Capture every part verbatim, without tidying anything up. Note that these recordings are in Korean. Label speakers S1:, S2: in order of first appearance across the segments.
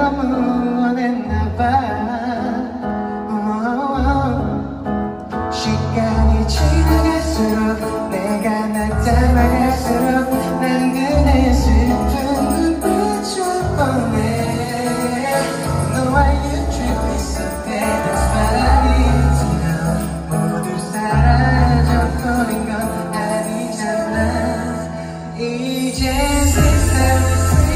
S1: 너무 원했나봐. 시간이 지나갈수록 내가 나타나갈수록 난 그대 슬픈 눈빛을 보내. 너와 유추고 있었대. That's what I need to know. 모두 사라져버린 건 아니잖아. 이젠 세상을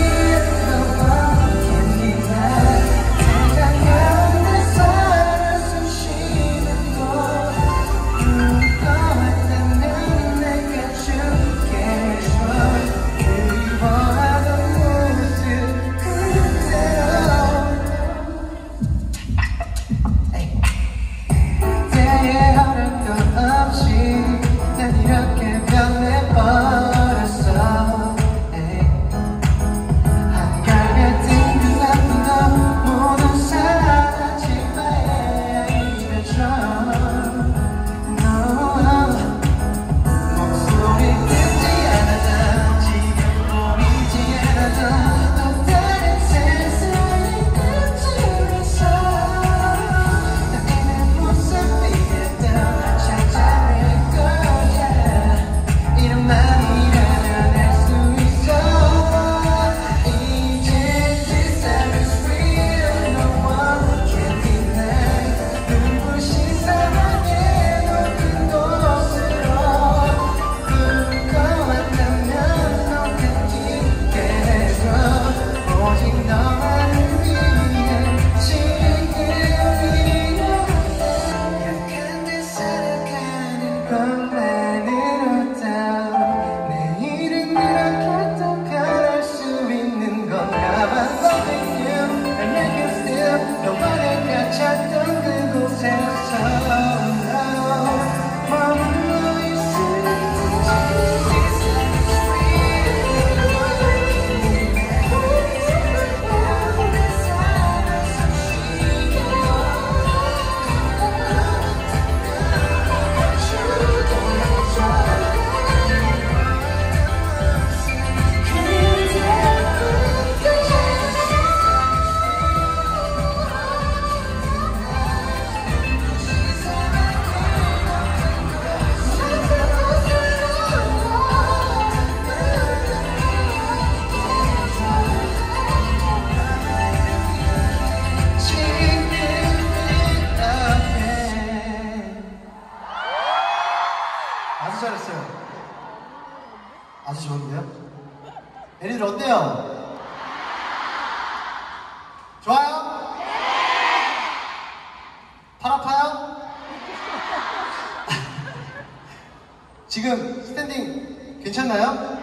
S2: 아주 잘했어요. 아주 좋은데요? 애리들 어때요? 좋아요? 팔 아파요? 지금 스탠딩 괜찮나요?